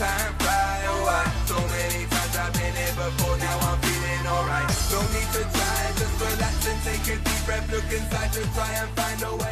time fly away. So many times I've been here before, now I'm feeling alright. No need to try, just relax and take a deep breath. Look inside to try and find a way.